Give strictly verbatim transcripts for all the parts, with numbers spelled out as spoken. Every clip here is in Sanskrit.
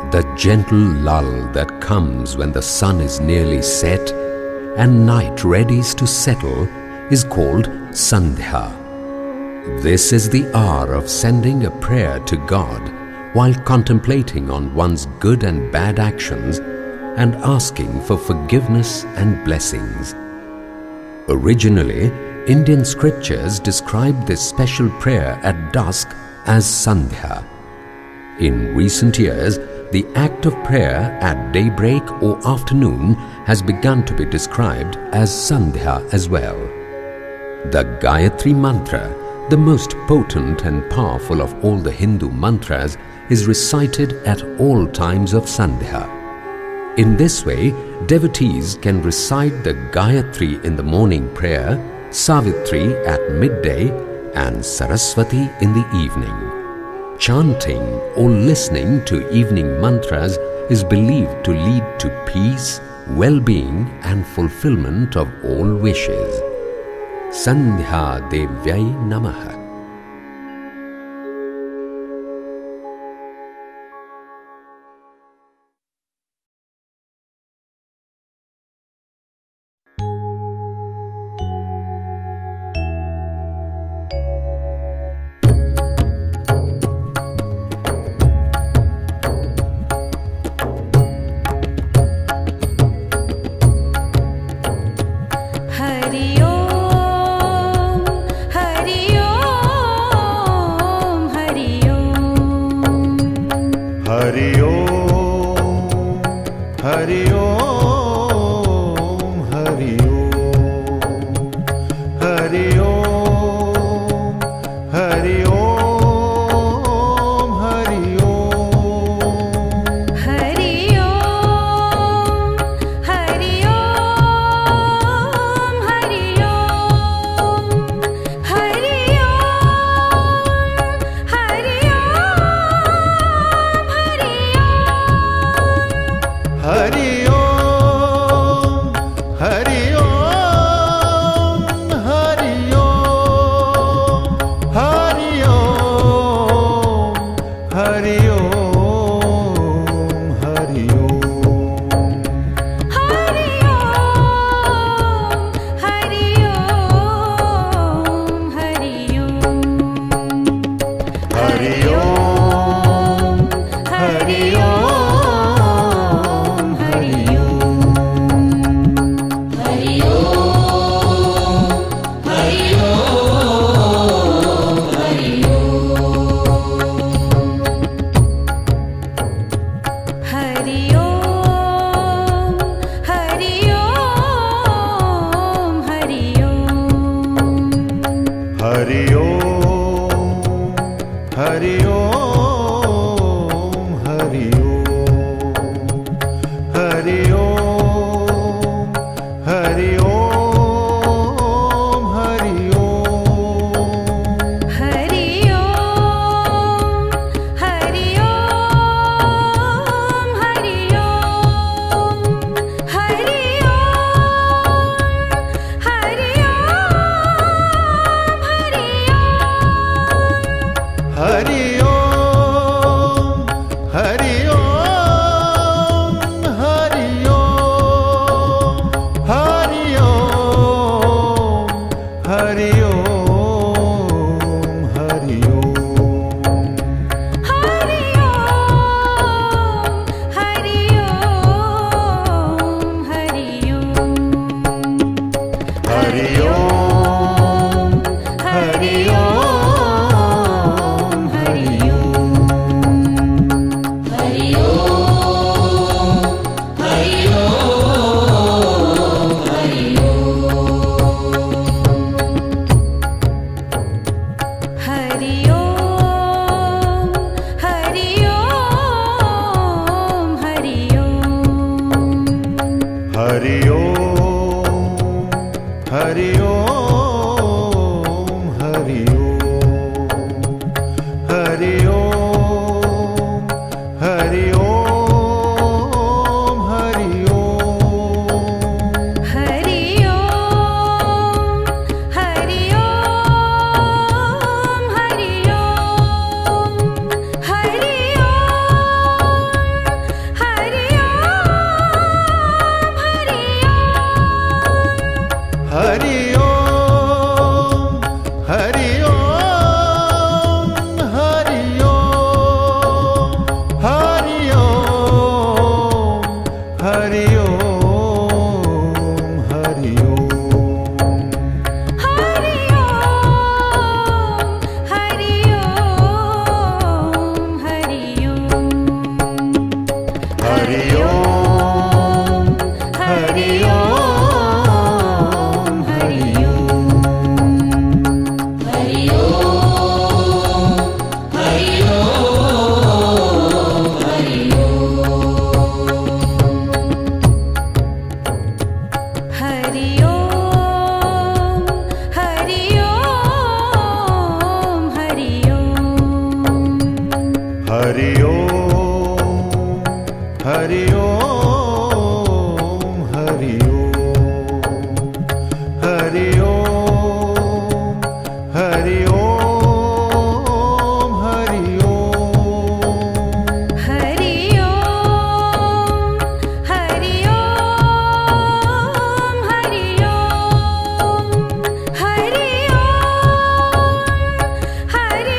The gentle lull that comes when the sun is nearly set and night readies to settle is called Sandhya. This is the hour of sending a prayer to God while contemplating on one's good and bad actions and asking for forgiveness and blessings. Originally, Indian scriptures described this special prayer at dusk as Sandhya. In recent years, the act of prayer at daybreak or afternoon has begun to be described as Sandhya as well. The Gayatri Mantra, the most potent and powerful of all the Hindu mantras, is recited at all times of Sandhya. In this way, devotees can recite the Gayatri in the morning prayer, Savitri at midday, and Saraswati in the evening. Chanting or listening to evening mantras is believed to lead to peace, well-being and fulfillment of all wishes. Sandhya Devyai Namaha. Hari Om, Hari Hari Om Hari Om Hari Om Hari Om Hari Om Hari Om Hari Om Hari Om Hari Om Hari Om Hari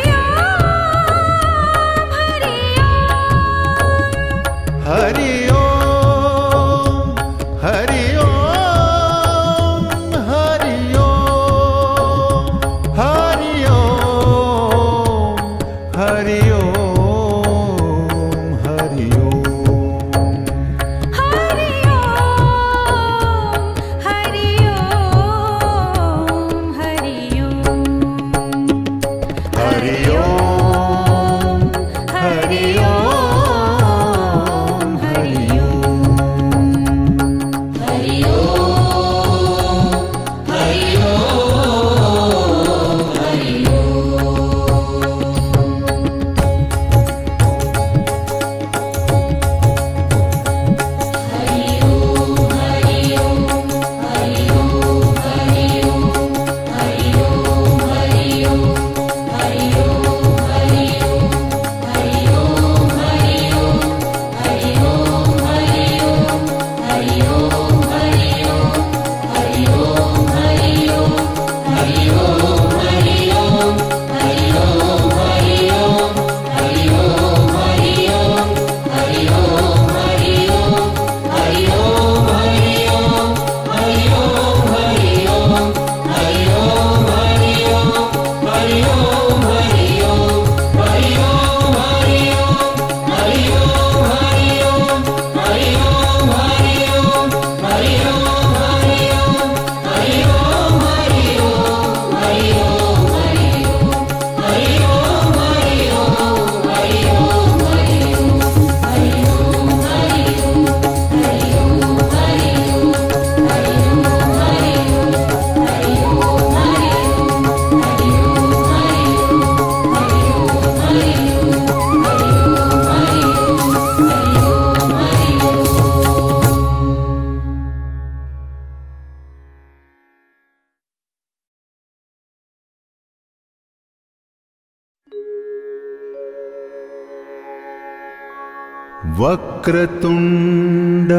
Vakratunda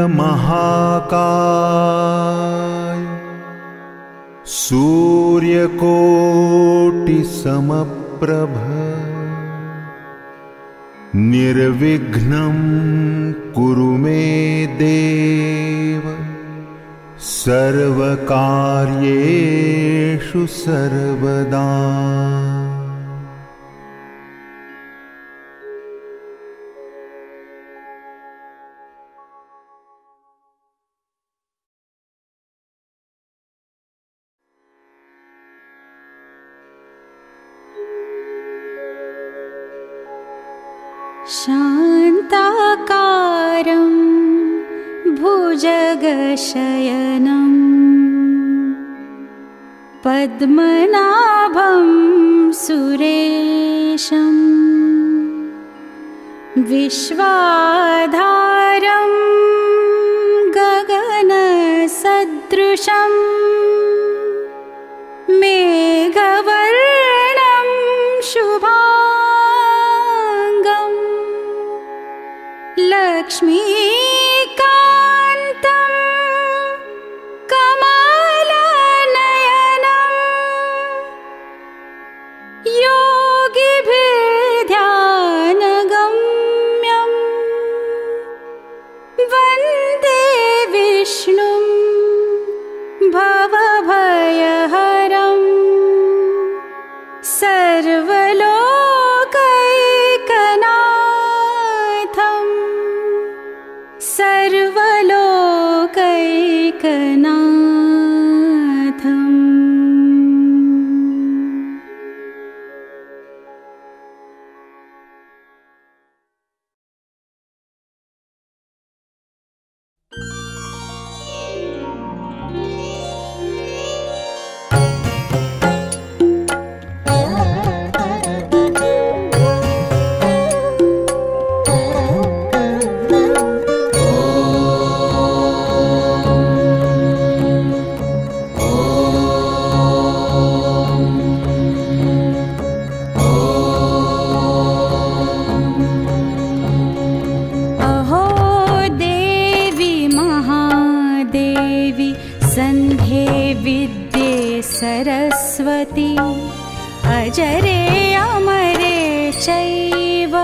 महाकाय सूर्यकोटि समप्रभ निर्विघ्नं कुरु मे देव सर्वकार्येषु सर्वदा। शान्ताकारं भुजगशयनं पद्मनाभं सुरेशं विश्वाधारं गगनसदृशं मेघवर्णं शुभांगं लक्ष्मीकान्तं कमलनयनं योगिभिर्ध्यानगम्यं वन्दे विष्णुं भवभयहरं सर्वलोकैकनाथं सरस्वती अजरे अमरे चैव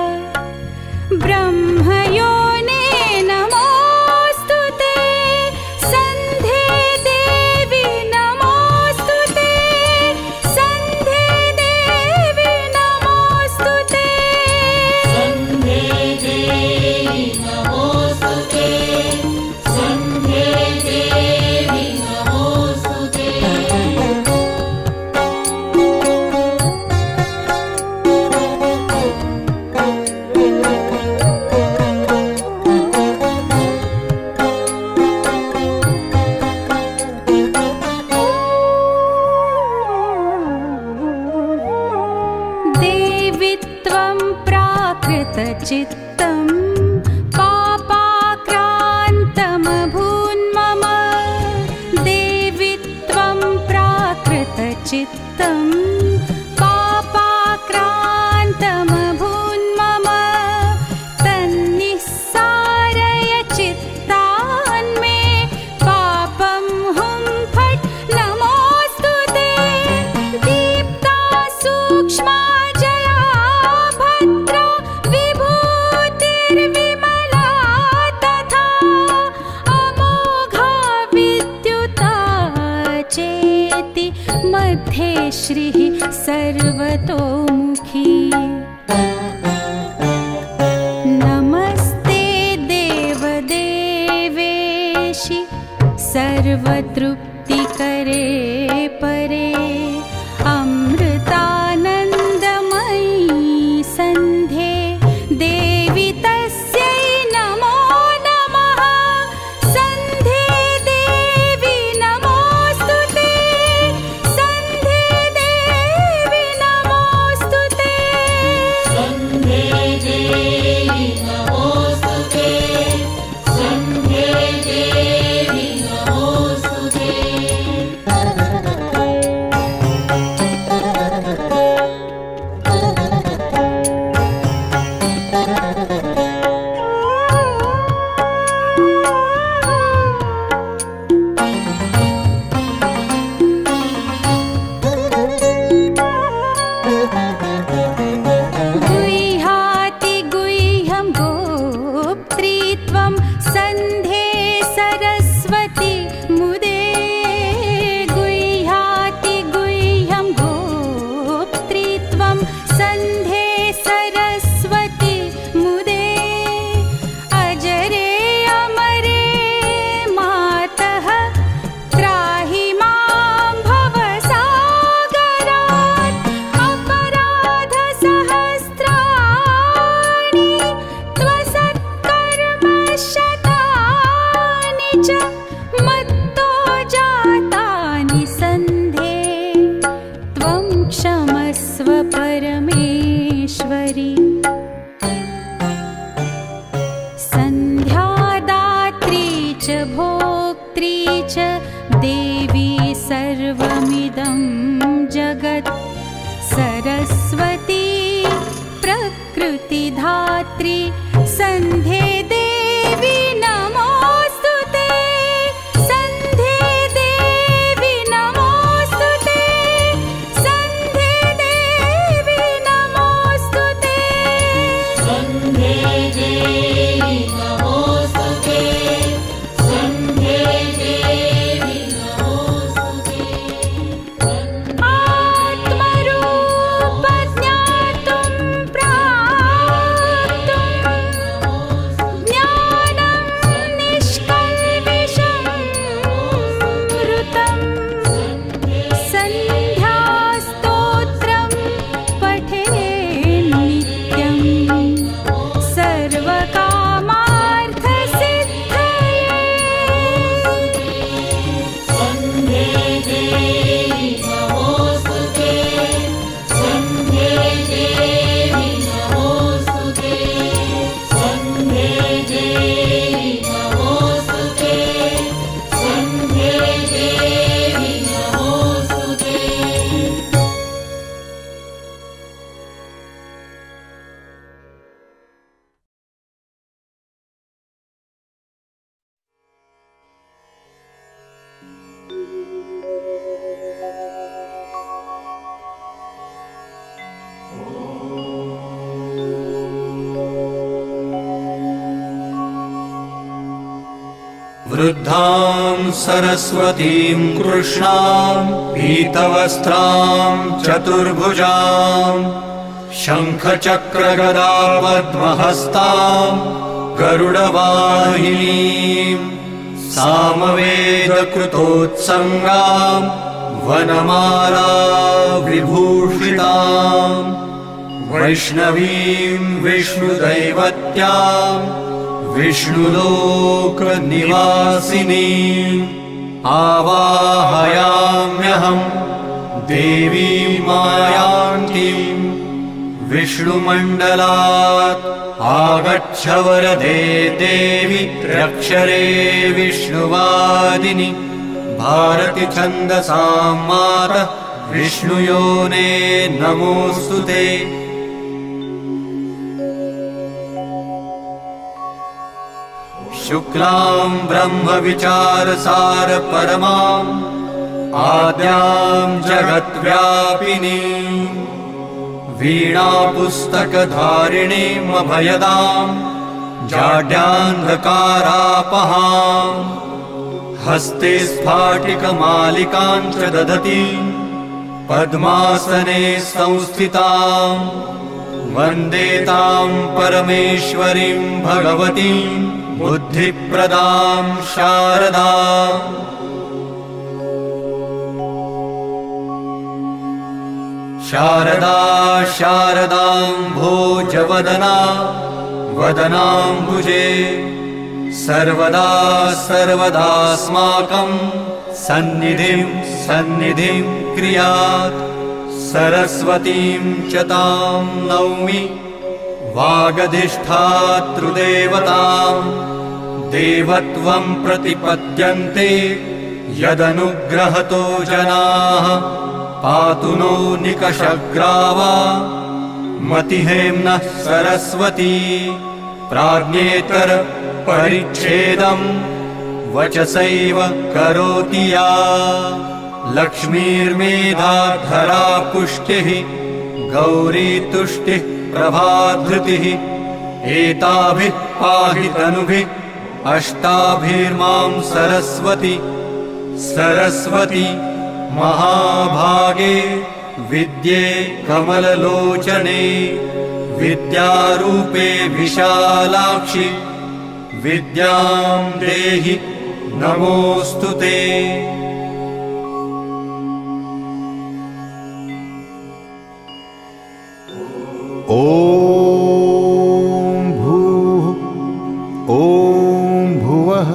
ब्रह्मयोने नमोऽस्तु ते सन्ध्ये देवी नमोऽस्तु ते सन्ध्ये देवी नमोऽस्तु ते सन्ध्ये देवी नमोऽस्तु ते सन्ध्ये देवी नमोऽस्तु ते चित्तं पापाक्रान्तमभून्मम देवि त्वं प्राकृतचित्तं पापाक्रान्तमभून्मम तन्निस्सारय चित्तान्मे पापं हुं फट् नमोऽस्तु ते दीप्ता सूक्ष्मा मध्ये श्रीः सर्वतोमुखी नमस्ते देवदेवेशि सर्वतृप्तिकरे परे अमृतानन्दमयी सन्ध्ये देवि तस्यै नमो नमः सन्ध्ये देवी नमोऽस्तु ते सन्ध्ये देवी नमोऽस्तु ते सन्ध्ये देवी नमोऽस्तु ते सन्ध्ये देवी नमोऽस्तु ते गुह्याति गुह्यं गोप्त्रीत्वं सन्ध्ये सरस्वती मुदे गुह्याति गुह्यं गोप्त्रीत्वं सन्ध्ये सरस्वती मुदे अजरे अमरे मातः त्राहि मां भवसागरात् अपराधसहस्राणि त्वसत्कर्मशतानि च मत्तो जातानि सन्ध्ये त्वं क्षमस्व परमेश्वरि सन्ध्यादात्री च भोक्त्री च देवी सर्वमिदं जगत् सरस्वती प्रकृतिधात्री सन्ध्ये देवी नमोऽस्तु ते सन्ध्ये देवी नमोऽस्तु ते सन्ध्ये देवी नमोऽस्तु ते सन्ध्ये देवी नमोऽस्तु ते सन्ध्ये देवी नमोऽस्तु ते आत्मरूप ज्ञातुं प्राप्तुं ज्ञानदायिनी वृद्धां सरस्वतीं कृष्णां पीतवस्त्रां चतुर्भुजां शङ्खचक्रगदा पद्महस्तां गरुडवाहिनीं सामवेदकृतोत्सङ्गां वनमाला विभूषितां वैष्णवीं विष्णुदैवत्यां विष्णुलोकनिवासिनीम् आवाहयाम्यहं देवीं मायान्तीं विष्णुमण्डलात् आगच्छ वरदे देवी त्र्यक्षरे विष्णुवादिनि भारति छन्दसां मातः विष्णुयोने नमोऽस्तुते। शुक्लां ब्रह्मविचारसार परमां आद्यां जगद्व्यापिनीं वीणापुस्तकधारिणीम् अभयदां जाड्यान्धकारापहां हस्ते स्फाटिकमालिकां च दधतीं पद्मासने संस्थितां वन्दे तां परमेश्वरीं भगवतीं बुद्धिप्रदां शारदाम्। शारदा शारदाम्भोजवदना वदनाम्बुजे सर्वदा सर्वदास्माकं सन्निधिं सन्निधिं क्रियात्। सरस्वतीं च तां नौमि वागधिष्ठातृदेवतां देवत्वं प्रतिपद्यन्ते यदनुग्रहतो जनाः पातु नो निकषग्रावा मतिहेम्नः सरस्वती प्राज्ञेतर परिच्छेदं वचसैव करोति या लक्ष्मीर्मेधाधरा पुष्टिः गौरी तुष्टिः प्रभाधृतिः एताभिः पाहि तनुभिः अष्टाभिर्मां सरस्वती सरस्वती महाभागे विद्ये कमललोचने विद्यारूपे विशालाक्षि विद्यां देहि नमोऽस्तु ते। ॐ भूः ॐ भुवः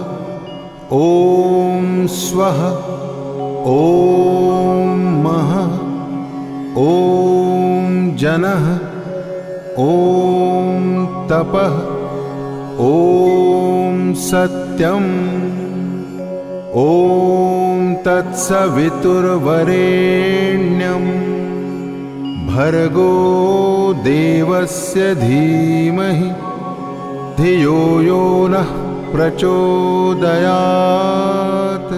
ॐ स्वः ॐ महः ॐ जनः ॐ तपः ॐ सत्यम् ॐ तत्सवितुर्वरेण्यम् भर्गो देवस्य धीमहि धियो यो नः प्रचोदयात्।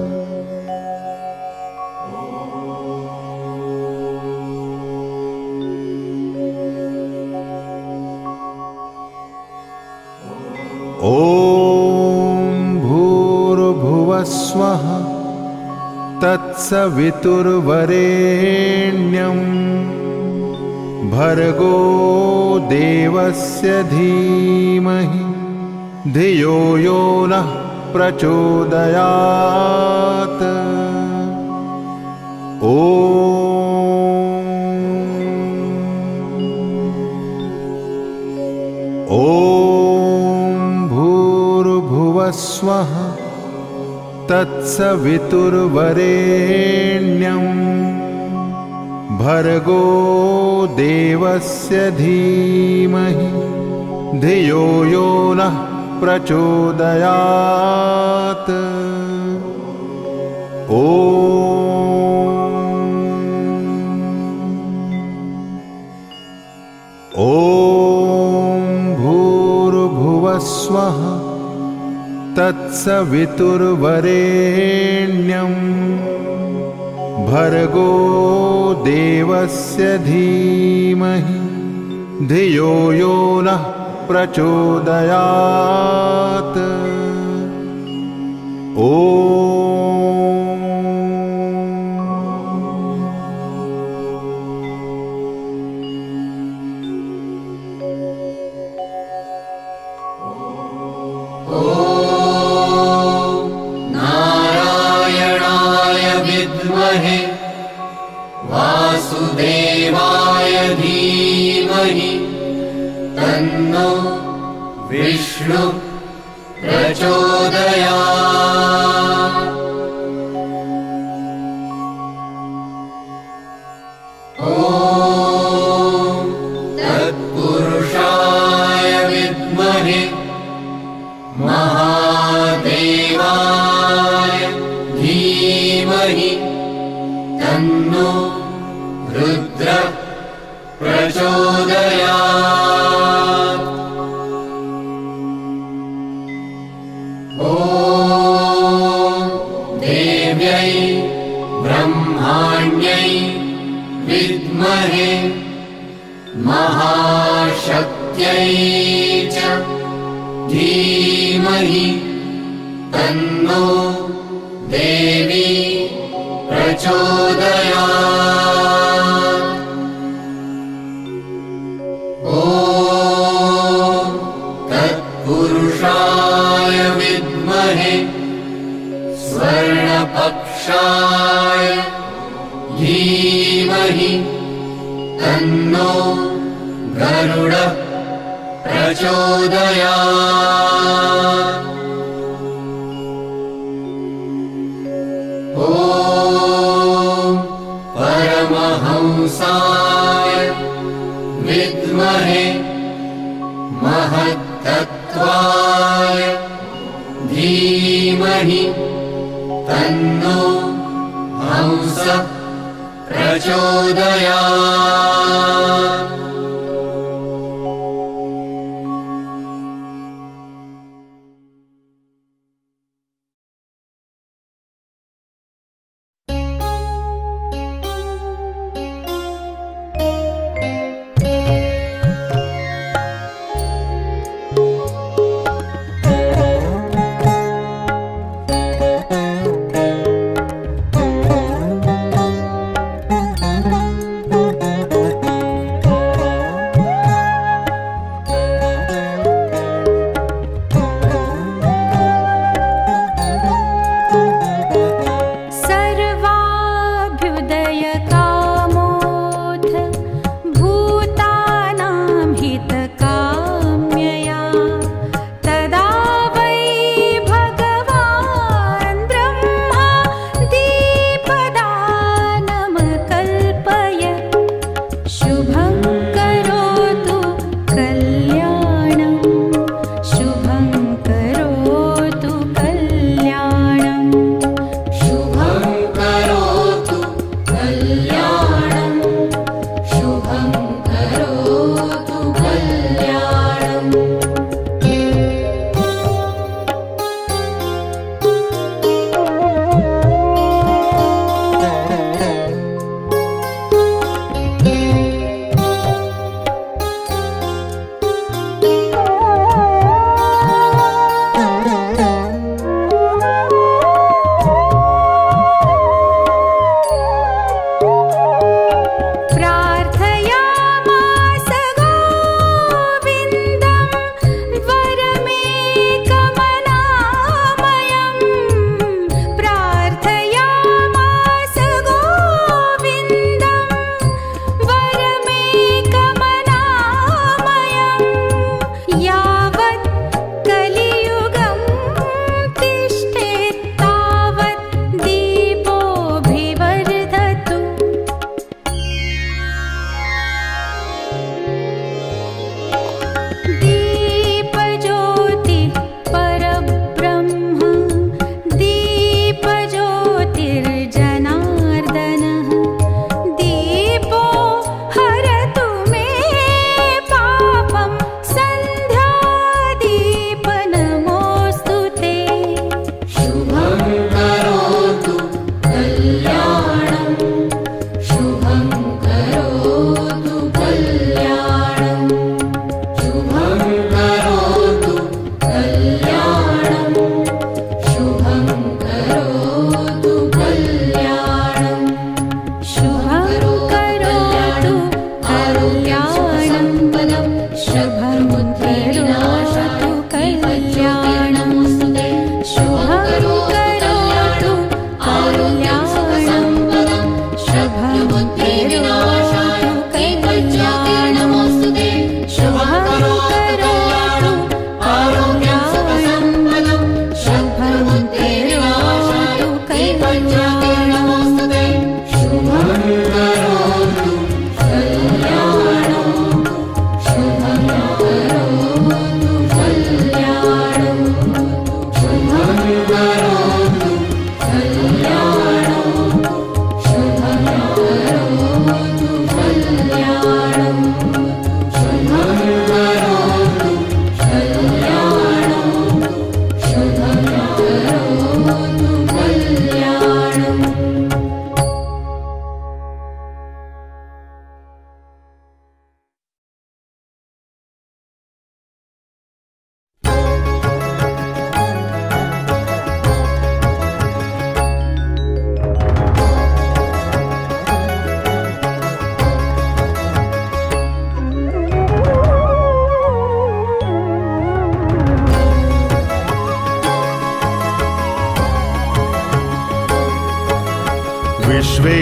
ॐ भूर्भुवः स्वः तत्सवितुर्वरेण्यम् भर्गो देवस्य धीमहि धियो यो नः प्रचोदयात्। ॐ ॐ भूर्भुवः स्वः तत्सवितुर्वरेण्यम् भर्गो देवस्य धीमहि धियो यो नः प्रचोदयात्। ॐ ॐ भूर्भुवः स्वः तत्सवितुर्वरेण्यम् भर्गो देवस्य धीमहि धियो यो नः प्रचोदयात्। ॐ नारायणाय विद्महे वासुदेवाय धीमहि तन्नो विष्णु प्रचोदयात्। ॐ तत्पुरुषाय विद्महे महादेवाय धीमहि तन्नो रुद्र प्रचोदयात्। ॐ देव्यै ब्रह्माण्यै विद्महे महाशक्त्यै च धीमहि तन्नो देवी प्रचोदयात्। ॐ तत्पुरुषाय विद्महे स्वर्णपक्षाय धीमहि तन्नो गरुड प्रचोदयात्। ॐ परमहंसाय विद्महे महत्तत्त्वाय धीमहि तन्नो हंस प्रचोदयात्।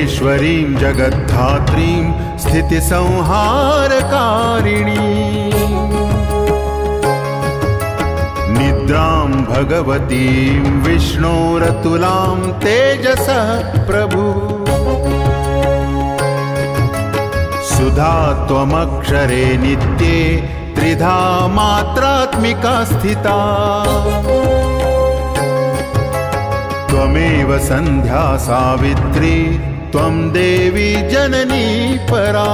भुवनेश्वरीं जगद्धात्रीं स्थितिसंहारकारिणी निद्रां भगवतीं विष्णोरतुलां तेजसः प्रभु सुधा त्वमक्षरे नित्ये त्रिधा मात्रात्मिका स्थिता त्वमेव सन्ध्या सावित्री त्वं देवी जननी परा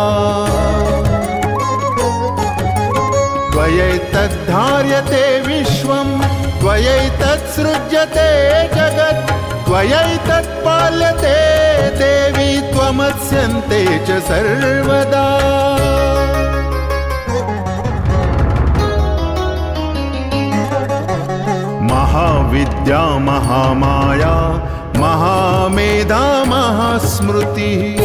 त्वयैतद्धार्यते विश्वं त्वयैतत्सृज्यते जगत् त्वयैतत्पाल्यते देवी त्वमत्स्यन्ते च सर्वदा महाविद्या महामाया महामेधा महास्मृतिः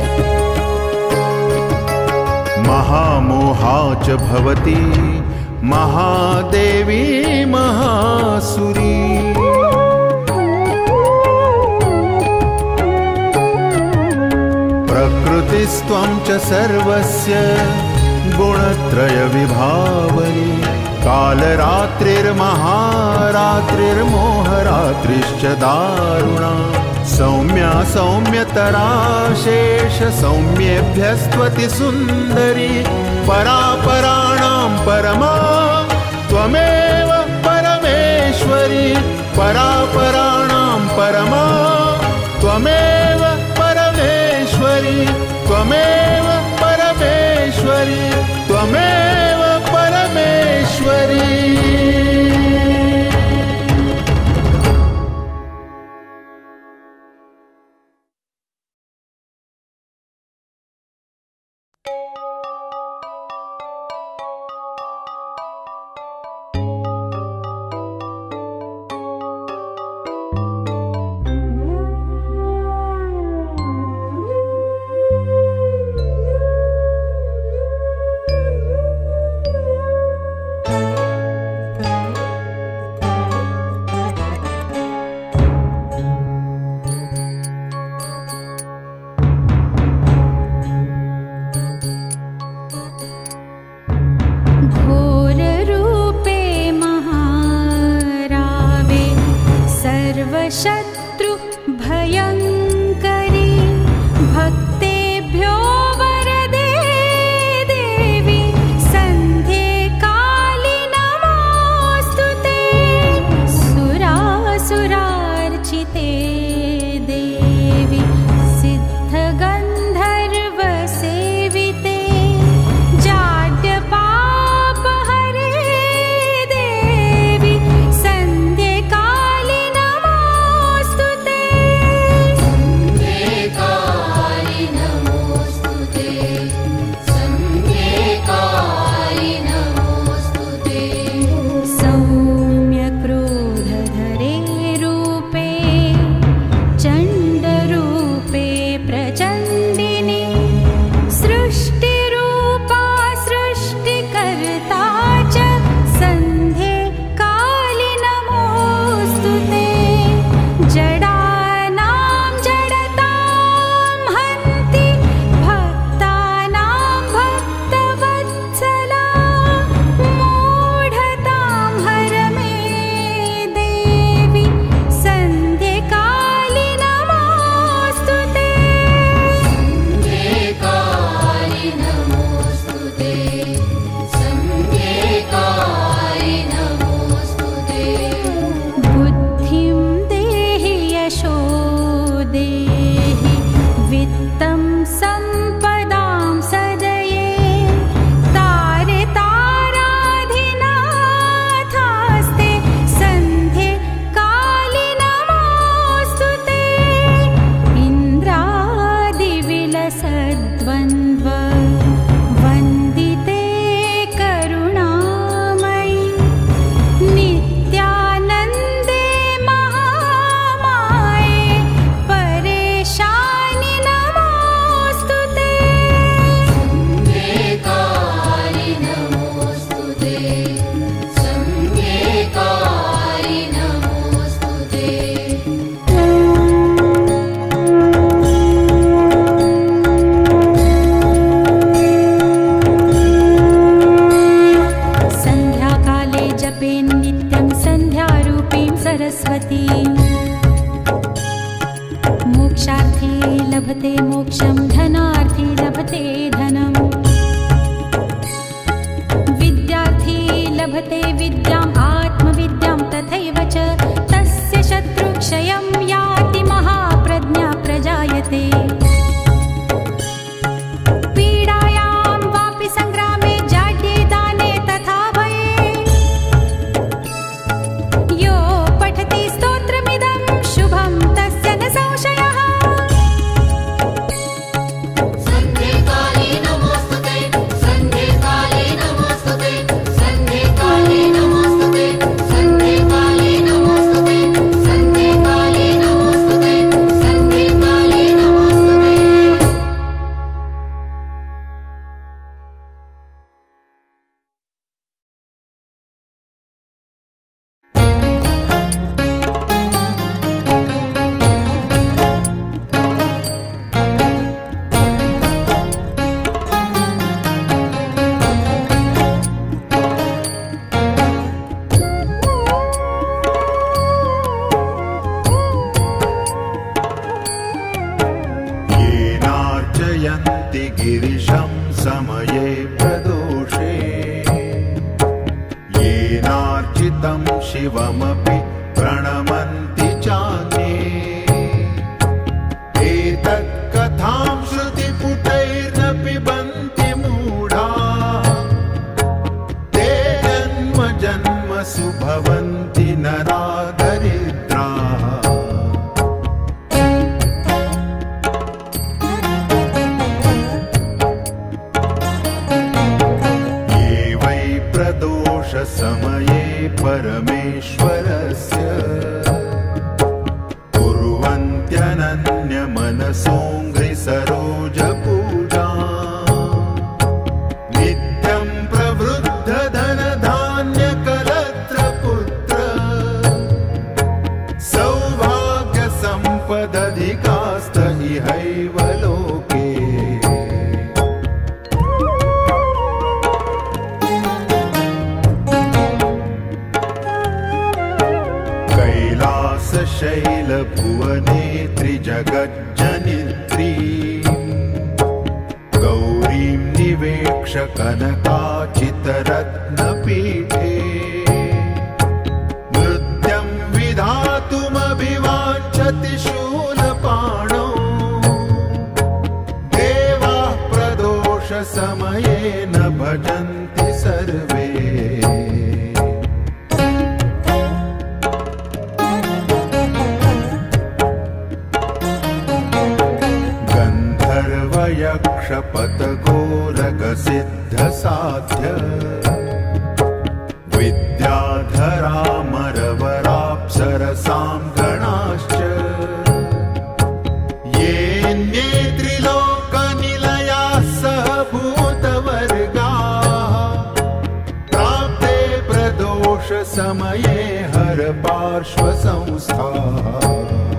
महामोहा च भवति महादेवी महासुरी प्रकृतिस्त्वं च सर्वस्य गुणत्रयविभावनी कालरात्रिर्महारात्रिर्मोहरात्रिश्च दारुणा सौम्या सौम्यतरा शेष सौम्येभ्यस्त्वति सुन्दरी परापराणां परमा त्वमेव परमेश्वरी परापराणां परमा त्वमेव परमेश्वरी त्वमेव परमेश्वरी त्वमेव परमेश्वरी शिवमपि प्रणमन्ति चान्ये एतत् कथां श्रुतिपुटैर्न पिबन्ति मूढा ते जन्म जन्मसु भवन्ति नरा दरिद्राः समये परमेश्वरस्य कुर्वन्त्यनन्यमनसोऽङ्घ्रिसरोजपूजा नित्यं प्रवृद्धधनधान्यकलत्रपुत्र सौभाग्यसम्पदधिकास्त इहैव लोके शैलभुवने त्रिजगज्जनित्री गौरीं निवेक्ष कनकाचितरत्नपीठे नृत्यं विधातुमभिवाञ्छति शूलपाणौ देवाः प्रदोषसमये न भजन्ति सर्वे यक्षपतगोरगसिद्धसाध्य विद्याधरामरवराप्सरसां गणाश्च येऽन्ये त्रिलोकनिलयाः सह भूतवर्गाः प्राप्ते प्रदोषसमये हरपार्श्वसंस्थाः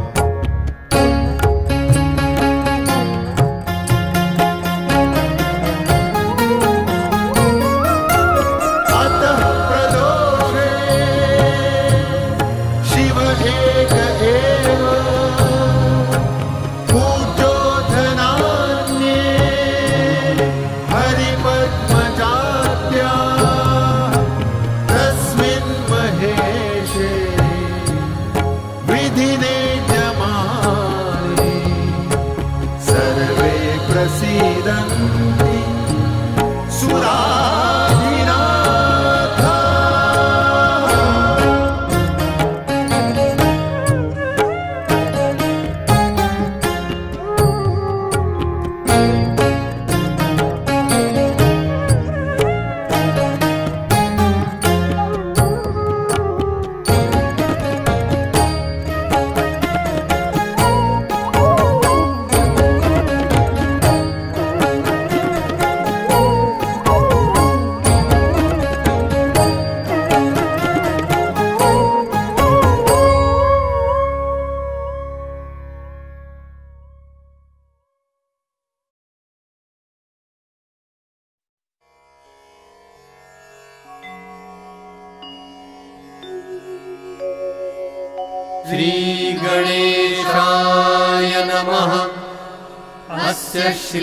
श्रीगणेशाय नमः। अस्य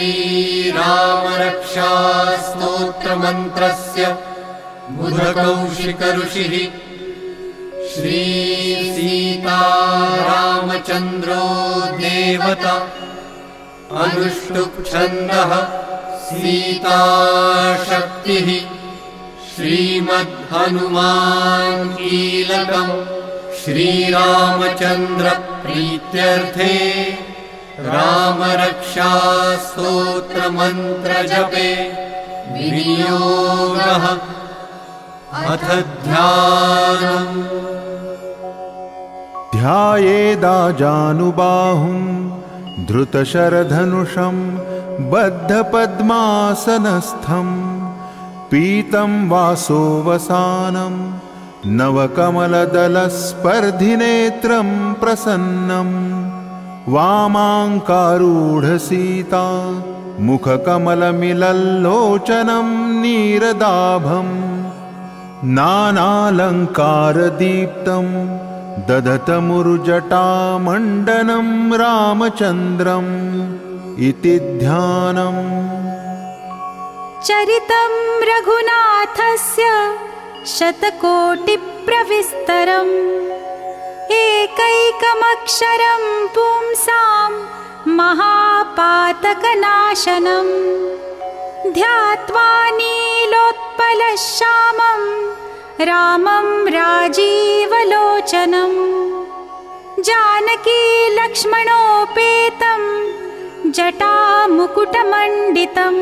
श्रीरामरक्षास्तोत्रमन्त्रस्य बुधकौशिकऋषिः श्रीसीतारामचन्द्रो देवता अनुष्टुप्छन्दः सीताशक्तिः श्रीमद्हनुमान् कीलकम् श्रीरामचन्द्र प्रीत्यर्थे रामरक्षास्तोत्रमन्त्रजपे विनियोगः। अथ ध्यानम्। ध्यायेदाजानुबाहुं धृतशरधनुषं बद्धपद्मासनस्थं पीतं वासोवसानं नवकमलदलस्पर्धिनेत्रं प्रसन्नं वामाङ्कारूढसीता मुखकमलमिलल्लोचनं नीरदाभं नानालङ्कारदीप्तं दधतमुरुजटामण्डनं रामचन्द्रम् इति ध्यानम्। चरितं रघुनाथस्य शतकोटि प्रविस्तरम् एकैकमक्षरं पुंसां महापातकनाशनम् ध्यात्वा नीलोत्पलश्यामं रामं राजीवलोचनम् जानकी लक्ष्मणोपेतं जटामुकुटमण्डितं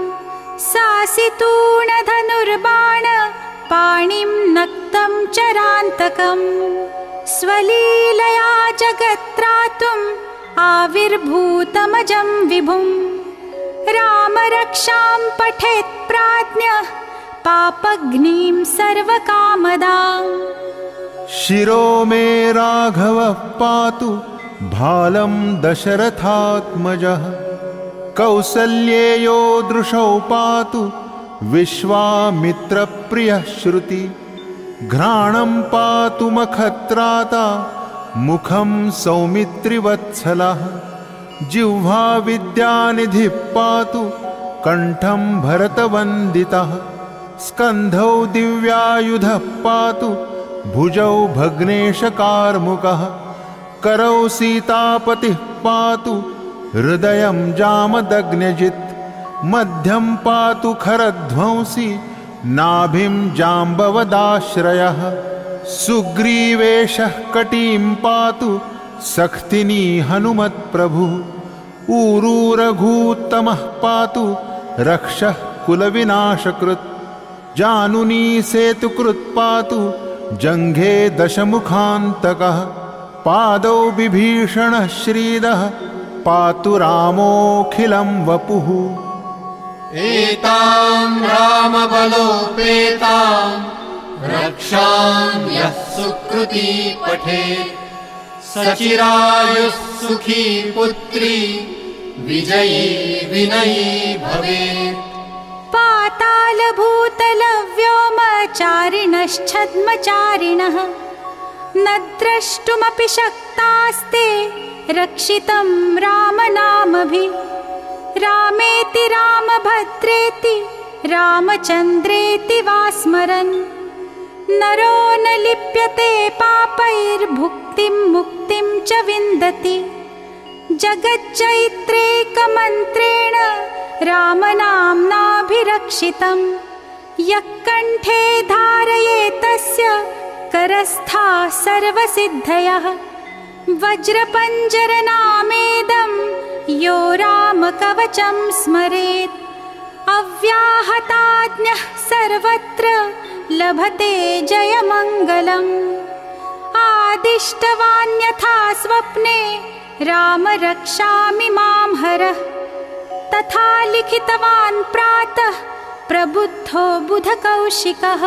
सासितूणधनुर्बाण पाणिं नक्तं चरान्तकम् स्वलीलया जगत्त्रातुम् आविर्भूतमजं विभुं रामरक्षां पठेत् प्राज्ञः पापघ्नीं सर्वकामदाम् शिरो मे राघवः पातु भालं दशरथात्मजः कौसल्येयो दृशौ पातु विश्वामित्रप्रियः श्रुति घ्राणं पातु मखत्राता मुखं सौमित्रिवत्सलः जिह्वा विद्यानिधिः पातु कण्ठं भरतवन्दितः स्कन्धौ दिव्यायुधः पातु भुजौ भग्नेशकार्मुकः करौ सीतापतिः पातु हृदयं जामदग्न्यजित् मध्यं पातु खरध्वंसी नाभिं जाम्बवदाश्रयः सुग्रीवेशः कटीं पातु सख्तिनी हनुमत्प्रभुः ऊरू रघूत्तमः पातु रक्षः कुलविनाशकृत् जानुनी सेतुकृत् पातु जङ्घे दशमुखान्तकः पादौ विभीषणः श्रीदः पातु रामोऽखिलं वपुः एतां रामबलोपेतां रक्षां यः सुकृती पठेत् सचिरायुः सुखी पुत्री विजयी विनयी भवेत् पातालभूतलव्योमचारिणश्छद्मचारिणः न द्रष्टुमपि शक्तास्ते रक्षितं रामनामभिः रामेति रामभद्रेति रामचन्द्रेति वा स्मरन् नरो न लिप्यते पापैर्भुक्तिं मुक्तिं च विन्दति जगच्चैत्रेकमन्त्रेण रामनाम्नाभिरक्षितं यः कण्ठे धारयेतस्य करस्था सर्वसिद्धयः वज्रपञ्जरनामेदं यो रामकवचं स्मरेत् अव्याहताज्ञः सर्वत्र लभते जयमङ्गलम् आदिष्टवान्यथा स्वप्ने राम रक्षामि मां हरः तथा लिखितवान् प्रातः प्रबुद्धो बुधकौशिकः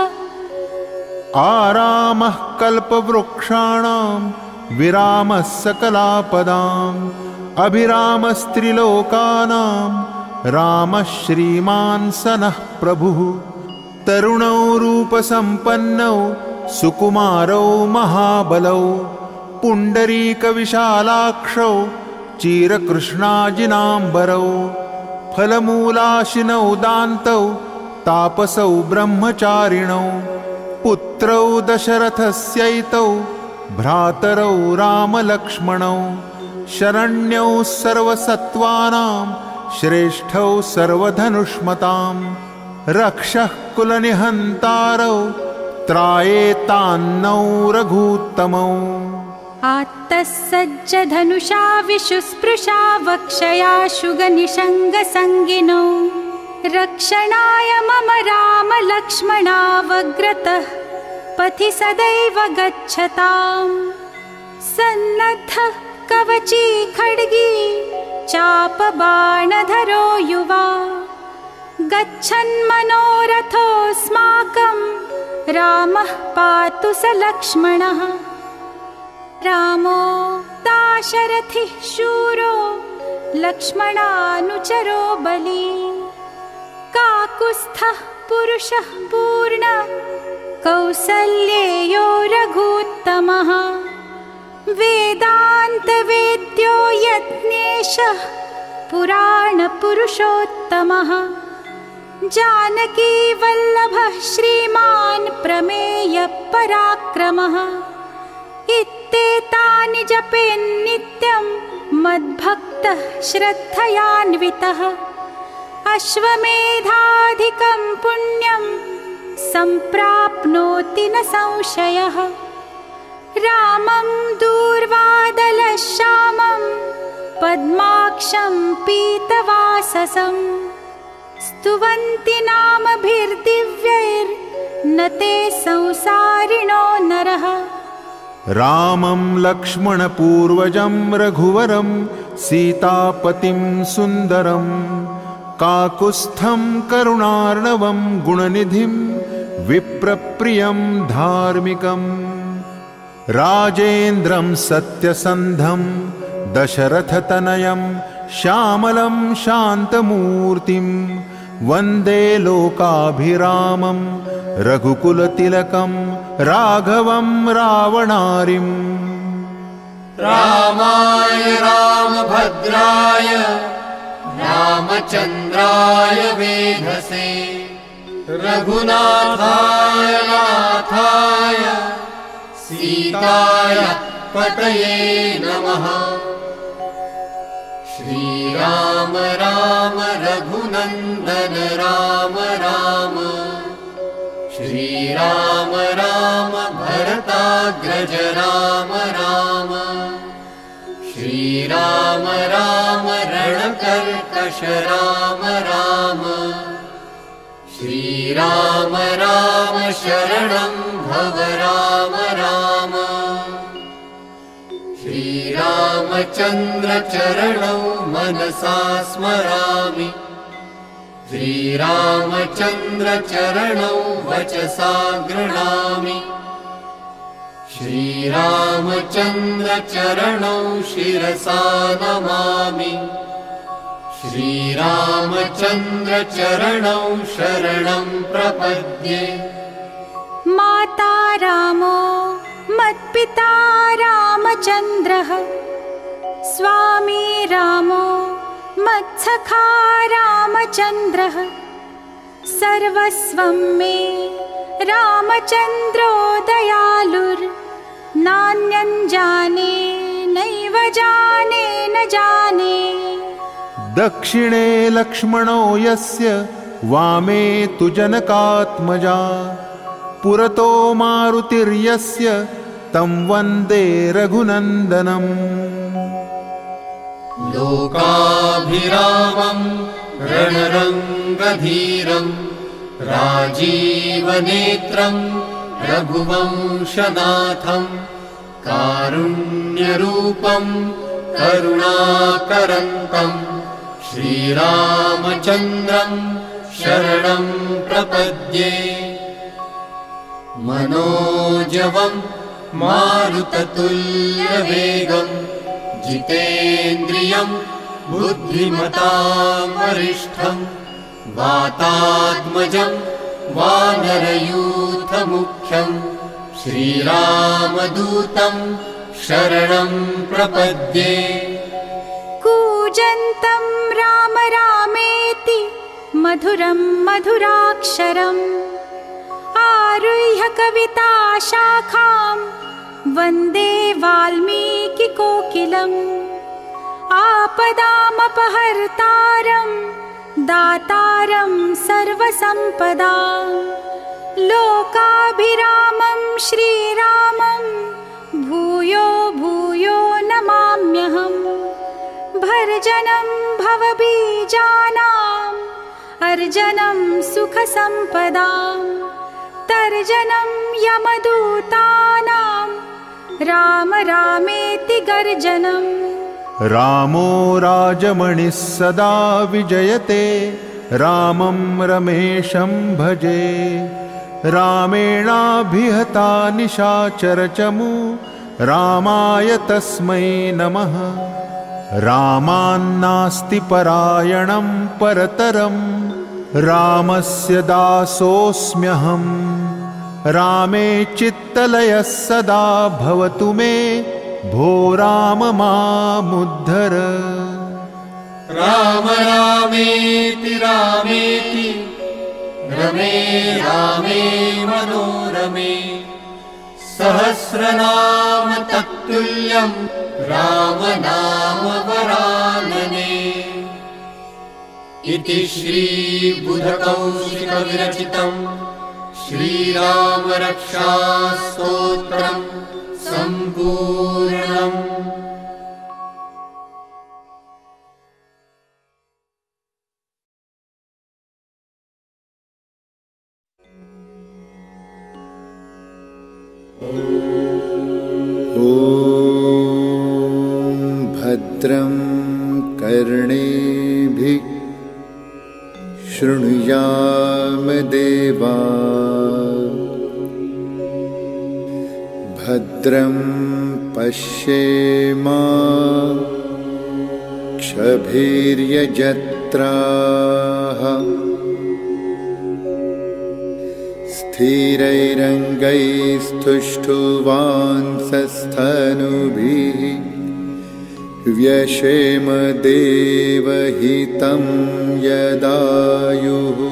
आरामः कल्पवृक्षाणां विरामः सकलापदाम् अभिरामस्त्रिलोकानां रामः श्रीमान् सनः प्रभुः तरुणौ रूपसम्पन्नौ सुकुमारौ महाबलौ पुण्डरीकविशालाक्षौ चिरकृष्णाजिनाम्बरौ फलमूलाशिनौ दान्तौ तापसौ ब्रह्मचारिणौ पुत्रौ दशरथस्यैतौ भ्रातरौ रामलक्ष्मणौ शरण्यौ सर्वसत्त्वानां श्रेष्ठौ सर्वधनुष्मतां रक्षः कुलनिहन्तारौ त्रायेतान्नौ रघूत्तमौ आत्तः सज्जधनुषा विशुस्पृशा वक्षया शुगनिषङ्गसङ्गिनौ रक्षणाय मम रामलक्ष्मणावग्रतः पथि सदैव गच्छताम् सन्नद्धः कवची खड्गी चापबाणधरो युवा गच्छन्मनोरथोऽस्माकं रामः पातु स लक्ष्मणः रामो दाशरथिः शूरो लक्ष्मणानुचरो बली काकुत्स्थः पुरुषः पूर्ण कौसल्येयो रघूत्तमः वेदान्तवेद्यो यज्ञेशः पुराणपुरुषोत्तमः जानकी वल्लभः श्रीमान् प्रमेयः पराक्रमः इत्येतानि जपेन्नित्यं मद्भक्तः श्रद्धयान्वितः अश्वमेधाधिकं पुण्यं सम्प्राप्नोति न संशयः रामं दूर्वादलश्यामं पद्माक्षं पीतवाससं स्तुवन्ति नामभिर्दिव्यैर्न ते संसारिणो नरः रामं लक्ष्मणपूर्वजं रघुवरं सीतापतिं सुन्दरं काकुत्स्थं करुणार्णवं गुणनिधिं विप्रप्रियं धार्मिकम् राजेन्द्रं सत्यसन्धं दशरथतनयं श्यामलं शान्तमूर्तिं वन्दे लोकाभिरामं रघुकुलतिलकं राघवं रावणारिम् रामाय रामभद्राय रामचन्द्राय वेधसे रघुनाथाय नाथाय सीताय पतये नमः श्रीराम राम रघुनन्दन राम राम श्रीराम राम भरताग्रज राम राम श्रीराम राम रणकर्कश राम राम श्रीराम राम शरणं भव राम राम श्रीरामचन्द्र चरणौ मनसा स्मरामि श्रीरामचन्द्र चरणौ वचसा गृह्णामि श्रीरामचन्द्र चरणौ शिरसा नमामि श्रीरामचन्द्र चरणौ शरणं प्रपद्ये माता रामो मत्पिता रामचन्द्रः स्वामी रामो मत्सखा रामचन्द्रः सर्वस्वं मे रामचन्द्रो दयालुर्नान्यं जाने नैव जाने न जाने दक्षिणे लक्ष्मणो यस्य वामे तु जनकात्मजा पुरतो मारुतिर्यस्य तं वन्दे रघुनन्दनम् लोकाभिरामं रणरङ्गधीरं राजीवनेत्रं रघुवंशनाथं कारुण्यरूपं करुणाकरन्तं श्रीरामचन्द्रं शरणं प्रपद्ये मनोजवं मारुततुल्यवेगं जितेन्द्रियं बुद्धिमतां वरिष्ठं वातात्मजं वानरयूथमुख्यं श्रीरामदूतं शरणं प्रपद्ये कूजन्तं राम रामेति मधुरं मधुराक्षरम् आरुह्य कविता शाखां वन्दे वाल्मीकिकोकिलम् आपदामपहर्तारं दातारं सर्वसम्पदां लोकाभिरामं श्रीरामं भूयो भूयो नमाम्यहम् भर्जनं भवबीजानाम् अर्जनं सुखसम्पदां तर्जनं यमदूतानां राम रामेति गर्जनम् रामो राजमणिः सदा विजयते रामं रमेशं भजे रामेणाभिहता निशाचरचमू रामाय तस्मै नमः रामान्नास्ति परायणं परतरं रामस्य दासोऽस्म्यहम् रामे चित्तलयः सदा भवतु मे भो राम मामुद्धर राम रामेति रामेति रमे रामे मनोरमे सहस्रनाम तत्तुल्यं राम नाम वरानने। इति श्रीबुधकौशिक विरचितं श्रीरामरक्षास्तोत्रं सम्पूर्णम्। ॐ भद्रं कर्णेभिः शृणुयाम देवा भद्रं पश्येमाक्षभिर्यजत्राः स्थिरैरङ्गैस्तुष्टुवांसस्तनूभिः व्यशेम देवहितं यदायुः।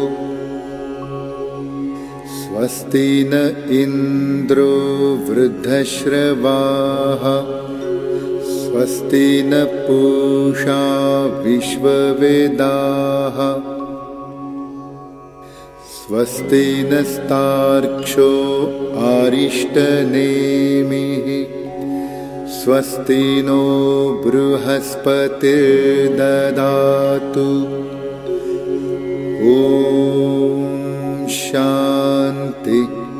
स्वस्ति न इन्द्रो वृद्धश्रवाः स्वस्ति न पूषा विश्ववेदाः स्वस्ति नस्तार्क्ष्यो अरिष्टनेमिः स्वस्ति नो बृहस्पतिर्ददातु। ॐ शान्ति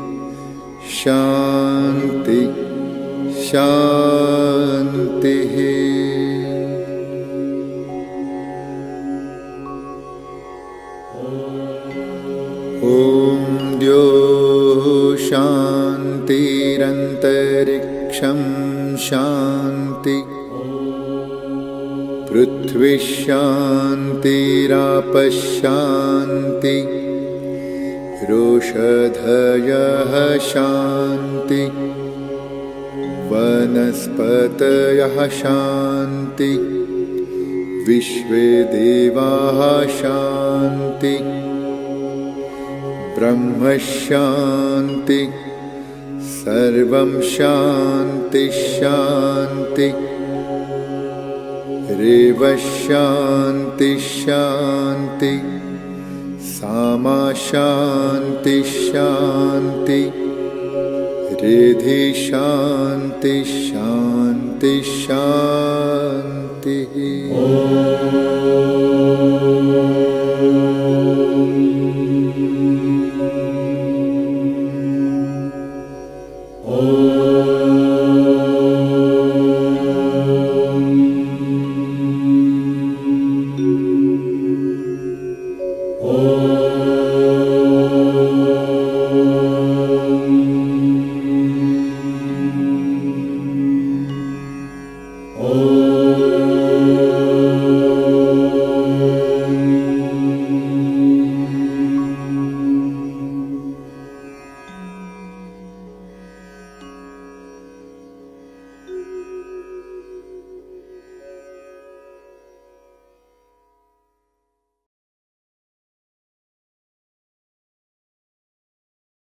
शान्ति शान्तिः। ॐ द्योः शान्तिरन्तरिक्षं शान्ति पृथ्वी शान्तिरापशान्ति रोषधयः शान्ति वनस्पतयः शान्ति विश्वे देवाः शान्ति ब्रह्म शान्ति सर्वं शान्ति शान्ति रेव शान्ति शान्ति सामा शान्ति शान्ति रेधि शान्ति शान्ति शान्तिः।